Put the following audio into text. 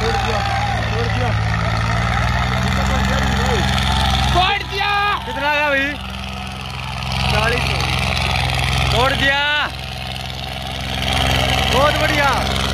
कितना का भाई? 40 तोड़ दिया, बहुत बढ़िया।